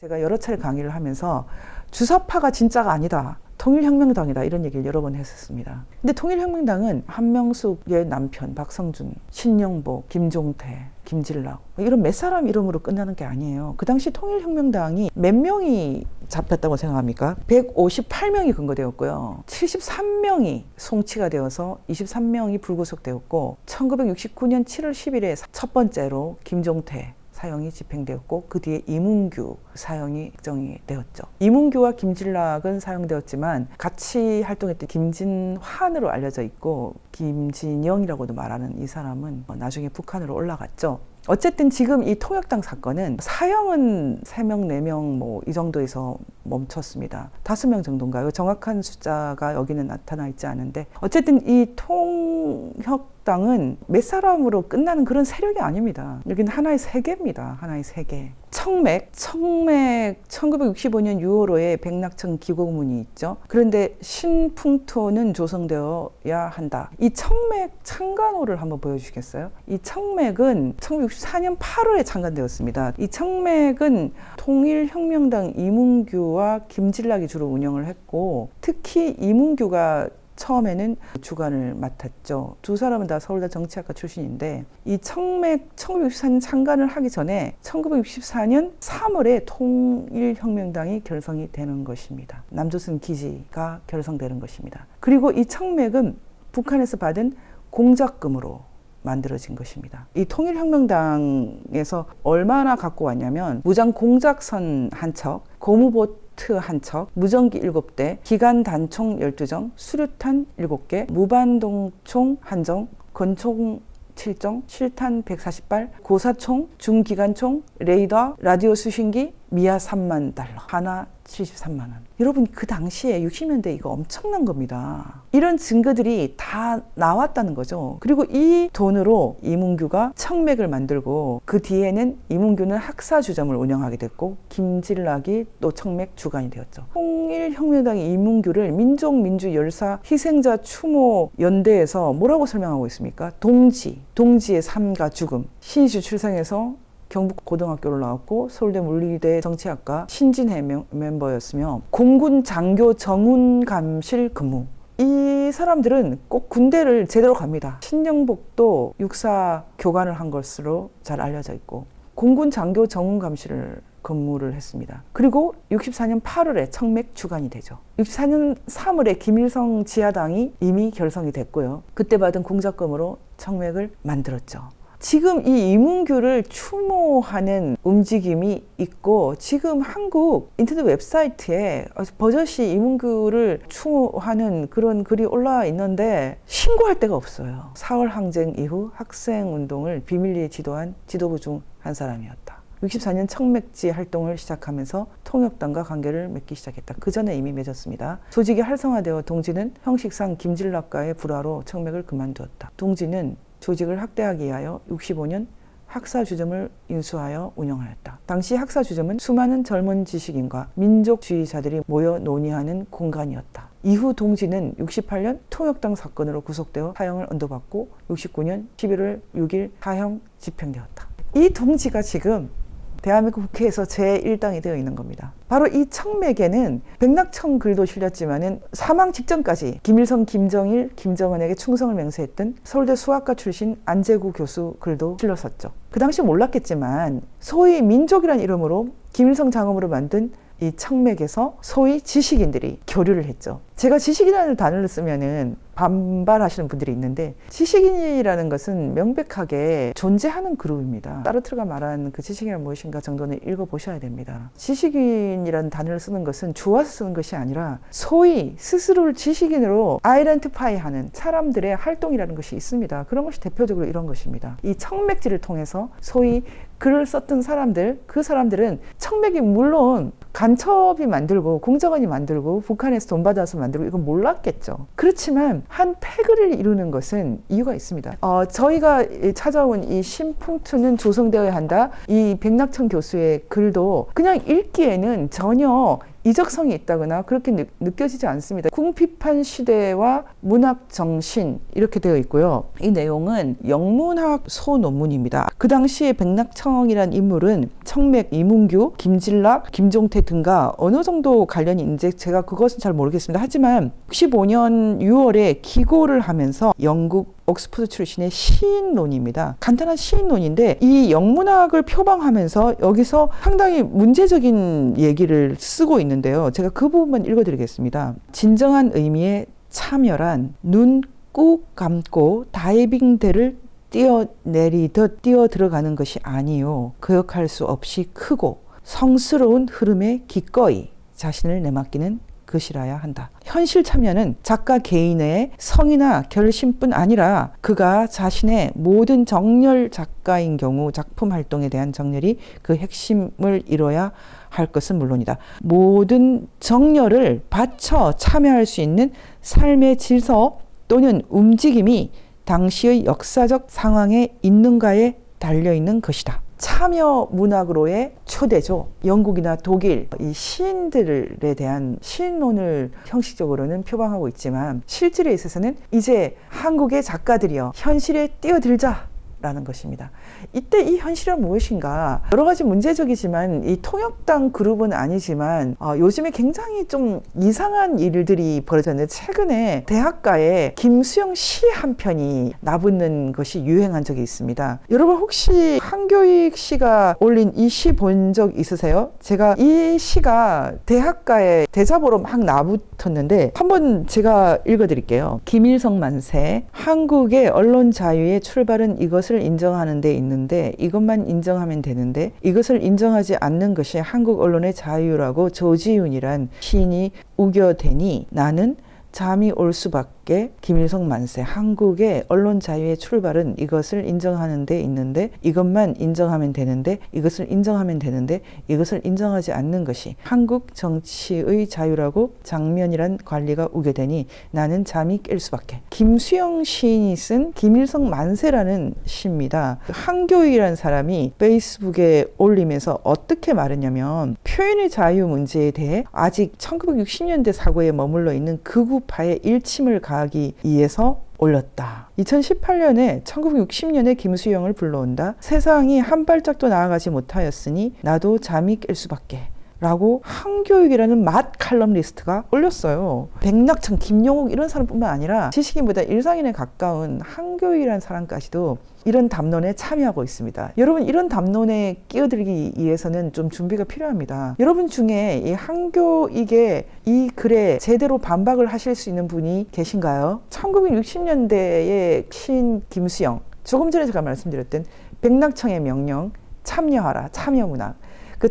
제가 여러 차례 강의를 하면서 주사파가 진짜가 아니다. 통일혁명당이다 이런 얘기를 여러 번 했었습니다. 근데 통일혁명당은 한명숙의 남편 박성준, 신영복, 김종태, 김진락 이런 몇 사람 이름으로 끝나는 게 아니에요. 그 당시 통일혁명당이 몇 명이 잡혔다고 생각합니까? 158명이 근거되었고요. 73명이 송치가 되어서 23명이 불구속되었고 1969년 7월 10일에 첫 번째로 김종태 사형이 집행되었고 그 뒤에 이문규 사형이 확정이 되었죠. 이문규와 김진락은 사형되었지만 같이 활동했던 김진환으로 알려져 있고 김진영이라고도 말하는 이 사람은 나중에 북한으로 올라갔죠. 어쨌든 지금 이 통역당 사건은 사형은 3명, 4명 뭐 이 정도에서 멈췄습니다. 5명 정도인가요? 정확한 숫자가 여기는 나타나 있지 않은데 어쨌든 이 통역당은 몇 사람으로 끝나는 그런 세력이 아닙니다. 여기는 하나의 세계입니다. 하나의 세계. 청맥 1965년 6월호에 백낙천 기고문이 있죠. 그런데 신풍토는 조성되어야 한다. 이 청맥 창간호를 한번 보여주시겠어요? 이 청맥은 1964년 8월에 창간되었습니다. 이 청맥은 통일혁명당 이문규와 김진락이 주로 운영을 했고 특히 이문규가 처음에는 주관을 맡았죠. 두 사람은 다 서울대 정치학과 출신인데 이 청맥 1964년 창간을 하기 전에 1964년 3월에 통일혁명당이 결성이 되는 것입니다. 남조선 기지가 결성되는 것입니다. 그리고 이 청맥은 북한에서 받은 공작금으로 만들어진 것입니다. 이 통일혁명당에서 얼마나 갖고 왔냐면 무장 공작선 한 척, 고무보트 한 척, 무전기 7대, 기관 단총 12정, 수류탄 7개, 무반동총 1정, 권총 7정, 실탄 140발, 고사총, 중기관총, 레이더, 라디오 수신기, 미아 3만 달러, 하나 73만 원. 여러분 그 당시에 60년대 이거 엄청난 겁니다. 이런 증거들이 다 나왔다는 거죠. 그리고 이 돈으로 이문규가 청맥을 만들고 그 뒤에는 이문규는 학사주점을 운영하게 됐고 김진락이 또 청맥 주관이 되었죠. 통일혁명당이 이문규를 민족민주열사 희생자 추모 연대에서 뭐라고 설명하고 있습니까? 동지의 삶과 죽음. 신시 출생해서 경북고등학교를 나왔고 서울대 물리대 정치학과 신진회 멤버였으며 공군 장교 정훈감실 근무. 이 사람들은 꼭 군대를 제대로 갑니다. 신영복도 육사 교관을 한 것으로 잘 알려져 있고 공군 장교 정훈감실을 근무를 했습니다. 그리고 64년 8월에 청맥 주관이 되죠. 64년 3월에 김일성 지하당이 이미 결성이 됐고요. 그때 받은 공작금으로 청맥을 만들었죠. 지금 이 이문규를 추모하는 움직임이 있고 지금 한국 인터넷 웹사이트에 버젓이 이문규를 추모하는 그런 글이 올라와 있는데 신고할 데가 없어요. 4월 항쟁 이후 학생운동을 비밀리에 지도한 지도부 중 한 사람이었다. 64년 청맥지 활동을 시작하면서 통역당과 관계를 맺기 시작했다. 그 전에 이미 맺었습니다. 조직이 활성화되어 동지는 형식상 김진락과의 불화로 청맥을 그만두었다. 동지는 조직을 확대하기 위하여 65년 학사주점을 인수하여 운영하였다. 당시 학사주점은 수많은 젊은 지식인과 민족주의자들이 모여 논의하는 공간이었다. 이후 동지는 68년 통역당 사건으로 구속되어 사형을 언도받고 69년 11월 6일 사형 집행되었다. 이 동지가 지금 대한민국 국회에서 제1당이 되어 있는 겁니다. 바로 이 청맥에는 백낙천 글도 실렸지만은 사망 직전까지 김일성, 김정일, 김정은에게 충성을 맹세했던 서울대 수학과 출신 안재구 교수 글도 실렸었죠. 그 당시 몰랐겠지만 소위 민족이라는 이름으로 김일성 장엄으로 만든 이 청맥에서 소위 지식인들이 교류를 했죠. 제가 지식인이라는 단어를 쓰면은 반발하시는 분들이 있는데 지식인이라는 것은 명백하게 존재하는 그룹입니다. 사르트르가 말한 그 지식이란 무엇인가 정도는 읽어보셔야 됩니다. 지식인이라는 단어를 쓰는 것은 좋아서 쓰는 것이 아니라 소위 스스로를 지식인으로 아이덴티파이하는 사람들의 활동이라는 것이 있습니다. 그런 것이 대표적으로 이런 것입니다. 이 청맥지를 통해서 소위 글을 썼던 사람들, 그 사람들은 청맥이 물론 간첩이 만들고 공작원이 만들고 북한에서 돈 받아서 만들고 이건 몰랐겠죠. 그렇지만 한 패거리를 이루는 것은 이유가 있습니다. 저희가 찾아온 이 신풍투는 조성되어야 한다. 이 백낙천 교수의 글도 그냥 읽기에는 전혀 이적성이 있다거나 그렇게 느껴지지 않습니다. 궁핍한 시대와 문학 정신 이렇게 되어 있고요. 이 내용은 영문학 소논문입니다. 그 당시에 백낙청이란 인물은 청맥, 이문규, 김진락, 김종태 등과 어느 정도 관련이 있는지 제가 그것은 잘 모르겠습니다. 하지만 65년 6월에 기고를 하면서 영국 옥스퍼드 출신의 시인론입니다. 간단한 시인론인데 이 영문학을 표방하면서 여기서 상당히 문제적인 얘기를 쓰고 있는데요. 제가 그 부분만 읽어드리겠습니다. 진정한 의미의 참여란 눈 꾹 감고 다이빙대를 뛰어내리듯 뛰어 들어가는 것이 아니요. 거역할 수 없이 크고 성스러운 흐름에 기꺼이 자신을 내맡기는 것이라야 한다. 현실 참여는 작가 개인의 성이나 결심뿐 아니라 그가 자신의 모든 정렬 작가인 경우 작품 활동에 대한 정렬이 그 핵심을 이뤄야 할 것은 물론이다. 모든 정열을 바쳐 참여할 수 있는 삶의 질서 또는 움직임이 당시의 역사적 상황에 있는가에 달려있는 것이다. 참여 문학으로의 초대죠. 영국이나 독일 이 시인들에 대한 시인론을 형식적으로는 표방하고 있지만 실질에 있어서는 이제 한국의 작가들이여 현실에 뛰어들자 라는 것입니다. 이때 이 현실은 무엇인가? 여러 가지 문제적이지만 이 통역당 그룹은 아니지만 요즘에 굉장히 좀 이상한 일들이 벌어졌는데 최근에 대학가에 김수영 시 한 편이 나붙는 것이 유행한 적이 있습니다. 여러분 혹시 한교익 씨가 올린 이 시 본 적 있으세요? 제가 이 시가 대학가에 대자보로 막 나붙었는데 한번 제가 읽어드릴게요. 김일성 만세 한국의 언론 자유의 출발은 이것을 인정하는 데 있는데 이것만 인정하면 되는데 이것을 인정하지 않는 것이 한국 언론의 자유라고 조지훈이란 시인이 우겨대니 나는 잠이 올 수밖에. 김일성 만세 한국의 언론 자유의 출발은 이것을 인정하는 데 있는데 이것만 인정하면 되는데 이것을 인정하면 되는데 이것을 인정하지 않는 것이 한국 정치의 자유라고 장면이란 관리가 우겨대니 나는 잠이 깰 수밖에. 김수영 시인이 쓴 김일성 만세라는 시입니다. 한교익이라는 사람이 페이스북에 올리면서 어떻게 말했냐면 표현의 자유 문제에 대해 아직 1960년대 사고에 머물러 있는 극우파의 일침을 가하기 위해서 올렸다. 2018년에 1960년에 김수영을 불러온다. 세상이 한 발짝도 나아가지 못하였으니 나도 잠이 깰 수밖에. 라고 한교익이라는 맛 칼럼니스트가 올렸어요. 백낙천, 김용욱 이런 사람뿐만 아니라 지식인보다 일상인에 가까운 한교익이라는 사람까지도 이런 담론에 참여하고 있습니다. 여러분 이런 담론에 끼어들기 위해서는 좀 준비가 필요합니다. 여러분 중에 이 한교익의 이 글에 제대로 반박을 하실 수 있는 분이 계신가요? 1960년대의 시인 김수영, 조금 전에 제가 말씀드렸던 백낙청의 명령, 참여하라, 참여문학. 그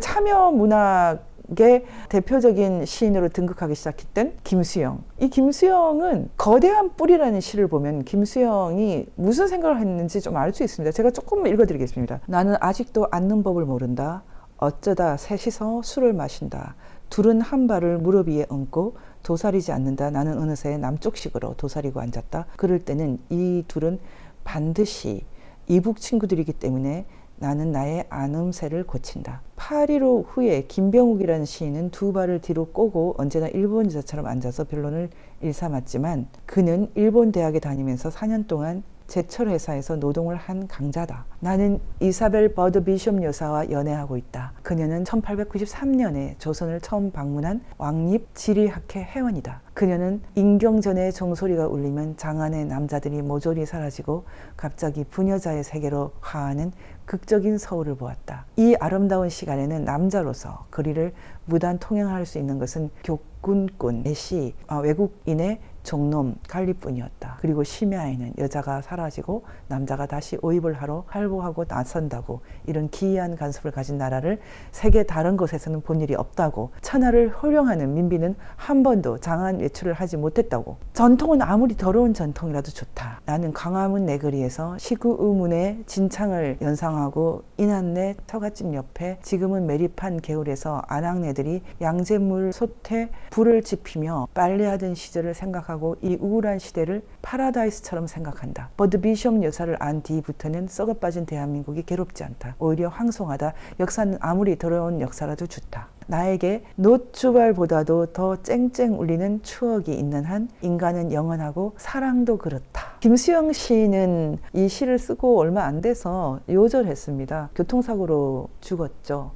참여문학의 대표적인 시인으로 등극하기 시작했던 김수영. 이 김수영은 거대한 뿔이라는 시를 보면 김수영이 무슨 생각을 했는지 좀 알 수 있습니다. 제가 조금 읽어드리겠습니다. 나는 아직도 앉는 법을 모른다. 어쩌다 셋이서 술을 마신다. 둘은 한 발을 무릎 위에 얹고 도사리지 않는다. 나는 어느새 남쪽식으로 도사리고 앉았다. 그럴 때는 이 둘은 반드시 이북 친구들이기 때문에 나는 나의 안음새를 고친다. 8.15 후에 김병욱이라는 시인은 두 발을 뒤로 꼬고 언제나 일본 여자처럼 앉아서 변론을 일삼았지만 그는 일본 대학에 다니면서 4년 동안 제철 회사에서 노동을 한 강자다. 나는 이사벨 버드 비숍 여사와 연애하고 있다. 그녀는 1893년에 조선을 처음 방문한 왕립 지리학회 회원이다. 그녀는 인경전의 종소리가 울리면 장안의 남자들이 모조리 사라지고 갑자기 부녀자의 세계로 화하는 극적인 서울을 보았다. 이 아름다운 시간에는 남자로서 거리를 무단 통행할 수 있는 것은 교군꾼, 내시, 외국인의 종놈, 갈리뿐이었다. 그리고 심야에는 여자가 사라지고 남자가 다시 오입을 하러 활보하고 나선다고. 이런 기이한 간섭을 가진 나라를 세계 다른 곳에서는 본 일이 없다고. 천하를 호령하는 민비는 한 번도 장안 외출을 하지 못했다고. 전통은 아무리 더러운 전통이라도 좋다. 나는 광화문 내거리에서 시구의문의 진창을 연상하고 인한내 처갓집 옆에 지금은 매립한 개울에서 아낙네들이 양잿물 솥에 불을 지피며 빨래하던 시절을 생각하고 이 우울한 시대를 파라다이스처럼 생각한다. 버드 비숍 여사를 안 뒤부터는 썩어빠진 대한민국이 괴롭지 않다. 오히려 황송하다. 역사는 아무리 더러운 역사라도 좋다. 나에게 노추발보다도 더 쨍쨍 울리는 추억이 있는 한 인간은 영원하고 사랑도 그렇다. 김수영 시인은 이 시를 쓰고 얼마 안 돼서 요절했습니다. 교통사고로 죽었죠.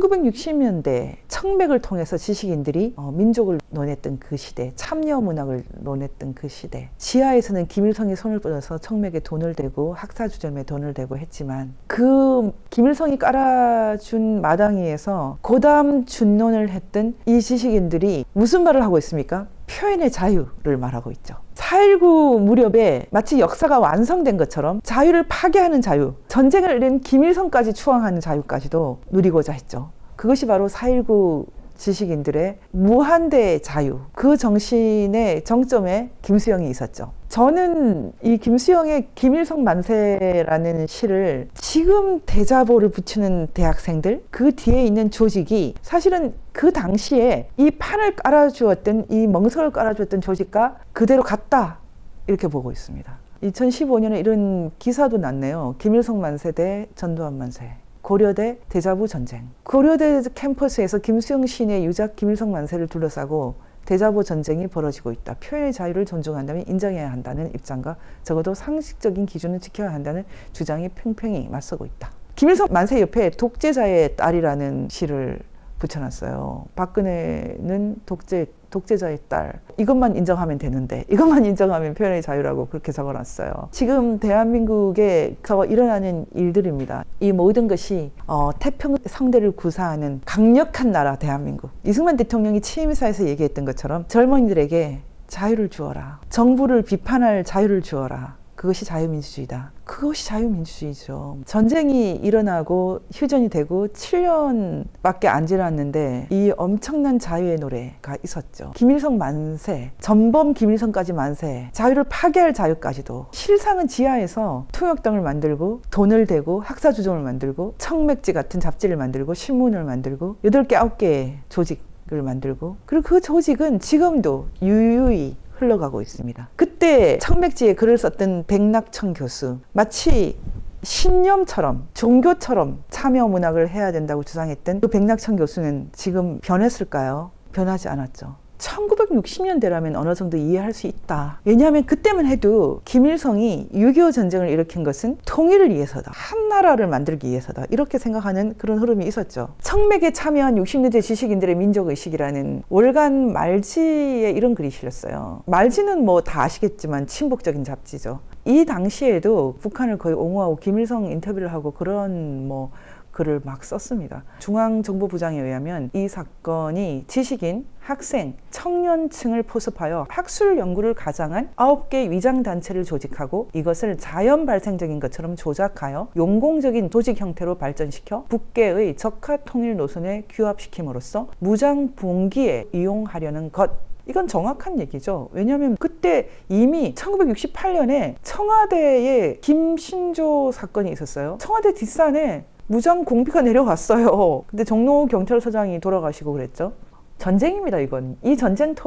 1960년대 청맥을 통해서 지식인들이 민족을 논했던 그 시대, 참여 문학을 논했던 그 시대. 지하에서는 김일성이 손을 뻗어서 청맥에 돈을 대고 학사주점에 돈을 대고 했지만 그 김일성이 깔아준 마당위에서 고담 준론을 했던 이 지식인들이 무슨 말을 하고 있습니까? 표현의 자유를 말하고 있죠. 4.19 무렵에 마치 역사가 완성된 것처럼 자유를 파괴하는 자유, 전쟁을 낸 김일성까지 추앙하는 자유까지도 누리고자 했죠. 그것이 바로 4.19 지식인들의 무한대의 자유, 그 정신의 정점에 김수영이 있었죠. 저는 이 김수영의 김일성 만세라는 시를 지금 대자보를 붙이는 대학생들, 그 뒤에 있는 조직이 사실은 그 당시에 이 판을 깔아주었던, 이 멍석을 깔아주었던 조직과 그대로 같다, 이렇게 보고 있습니다. 2015년에 이런 기사도 났네요. 김일성 만세 대 전두환 만세. 고려대 대자부 전쟁. 고려대 캠퍼스에서 김수영 시인의 유작 김일성 만세를 둘러싸고 대자보 전쟁이 벌어지고 있다. 표현의 자유를 존중한다면 인정해야 한다는 입장과 적어도 상식적인 기준을 지켜야 한다는 주장이 팽팽히 맞서고 있다. 김일성 만세 옆에 독재자의 딸이라는 시를 붙여놨어요. 박근혜는 독재자의 딸. 이것만 인정하면 되는데, 이것만 인정하면 표현의 자유라고 그렇게 적어놨어요. 지금 대한민국에서 일어나는 일들입니다. 이 모든 것이 태평성대를 구사하는 강력한 나라 대한민국. 이승만 대통령이 취임사에서 얘기했던 것처럼 젊은이들에게 자유를 주어라. 정부를 비판할 자유를 주어라. 그것이 자유민주주의다. 그것이 자유민주주의죠. 전쟁이 일어나고 휴전이 되고 7년밖에 안 지났는데 이 엄청난 자유의 노래가 있었죠. 김일성 만세, 전범 김일성까지 만세, 자유를 파괴할 자유까지도. 실상은 지하에서 통역당을 만들고 돈을 대고 학사주점을 만들고 청맥지 같은 잡지를 만들고 신문을 만들고 8개, 9개의 조직을 만들고, 그리고 그 조직은 지금도 유유히 흘러가고 있습니다. 그때 청맥지에 글을 썼던 백낙천 교수, 마치 신념처럼 종교처럼 참여 문학을 해야 된다고 주장했던 그 백낙천 교수는 지금 변했을까요? 변하지 않았죠. 1960년대라면 어느 정도 이해할 수 있다. 왜냐하면 그때만 해도 김일성이 6.25 전쟁을 일으킨 것은 통일을 위해서다. 한 나라를 만들기 위해서다. 이렇게 생각하는 그런 흐름이 있었죠. 청맥에 참여한 60년대 지식인들의 민족의식이라는 월간 말지에 이런 글이 실렸어요. 말지는 뭐 다 아시겠지만 친북적인 잡지죠. 이 당시에도 북한을 거의 옹호하고 김일성 인터뷰를 하고 그런 글을 막 썼습니다. 중앙정보부장에 의하면 이 사건이 지식인, 학생, 청년층을 포섭하여 학술 연구를 가장한 9개 위장단체를 조직하고 이것을 자연 발생적인 것처럼 조작하여 용공적인 조직 형태로 발전시켜 북계의 적화 통일 노선에 규합시킴으로써 무장봉기에 이용하려는 것. 이건 정확한 얘기죠. 왜냐하면 그때 이미 1968년에 청와대에 김신조 사건이 있었어요. 청와대 뒷산에 무장 공비가 내려갔어요. 근데 정노 경찰서장이 돌아가시고 그랬죠. 전쟁입니다, 이건. 이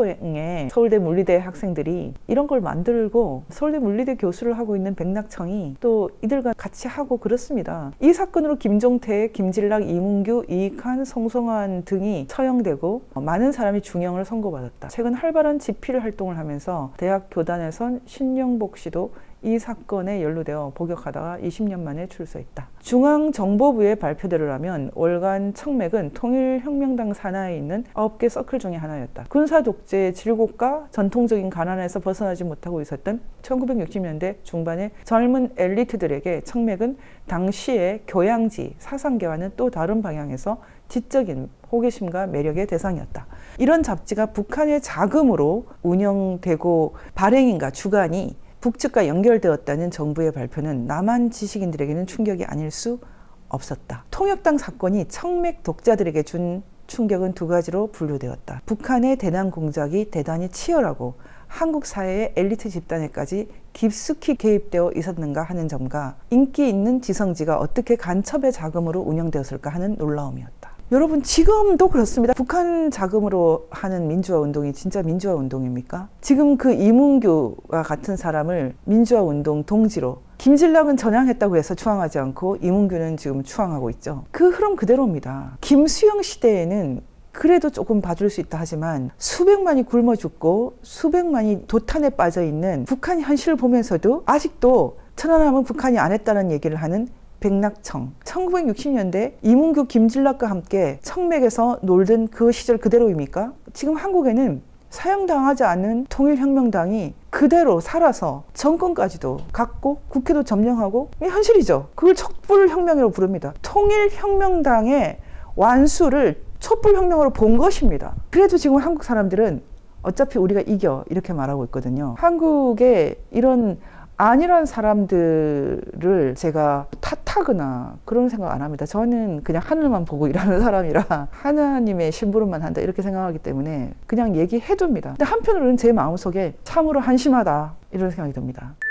전쟁터에 서울대 물리대 학생들이 이런 걸 만들고 서울대 물리대 교수를 하고 있는 백낙청이 또 이들과 같이 하고 그렇습니다. 이 사건으로 김종태, 김진락, 이문규, 이익한, 송성환 등이 처형되고 많은 사람이 중형을 선고받았다. 최근 활발한 집필 활동을 하면서 대학 교단에선 신영복 씨도 이 사건에 연루되어 복역하다가 20년 만에 출소했다. 중앙정보부의 발표대로라면 월간 청맥은 통일혁명당 산하에 있는 9개 서클 중에 하나였다. 군사독재의 질곡과 전통적인 가난에서 벗어나지 못하고 있었던 1960년대 중반의 젊은 엘리트들에게 청맥은 당시의 교양지, 사상계와는 또 다른 방향에서 지적인 호기심과 매력의 대상이었다. 이런 잡지가 북한의 자금으로 운영되고 발행인과 주간이 북측과 연결되었다는 정부의 발표는 남한 지식인들에게는 충격이 아닐 수 없었다. 통역당 사건이 청맥 독자들에게 준 충격은 두 가지로 분류되었다. 북한의 대남 공작이 대단히 치열하고 한국 사회의 엘리트 집단에까지 깊숙이 개입되어 있었는가 하는 점과 인기 있는 지성지가 어떻게 간첩의 자금으로 운영되었을까 하는 놀라움이었다. 여러분, 지금도 그렇습니다. 북한 자금으로 하는 민주화 운동이 진짜 민주화 운동입니까? 지금 그 이문규와 같은 사람을 민주화 운동 동지로, 김진락은 전향했다고 해서 추앙하지 않고 이문규는 지금 추앙하고 있죠. 그 흐름 그대로입니다. 김수영 시대에는 그래도 조금 봐줄 수 있다 하지만 수백만이 굶어 죽고 수백만이 도탄에 빠져 있는 북한 현실을 보면서도 아직도 천안함은 북한이 안 했다는 얘기를 하는 백낙청. 1960년대 이문규 김진락과 함께 청맥에서 놀던 그 시절 그대로입니까? 지금 한국에는 사형당하지 않은 통일혁명당이 그대로 살아서 정권까지도 갖고 국회도 점령하고 이게 현실이죠. 그걸 촛불혁명이라고 부릅니다. 통일혁명당의 완수를 촛불혁명으로 본 것입니다. 그래도 지금 한국 사람들은 어차피 우리가 이겨 이렇게 말하고 있거든요. 한국의 이런 아니란 사람들을 제가 탓하거나 그런 생각 안 합니다. 저는 그냥 하늘만 보고 일하는 사람이라 하나님의 심부름만 한다 이렇게 생각하기 때문에 그냥 얘기해 둡니다. 근데 한편으로는 제 마음속에 참으로 한심하다 이런 생각이 듭니다.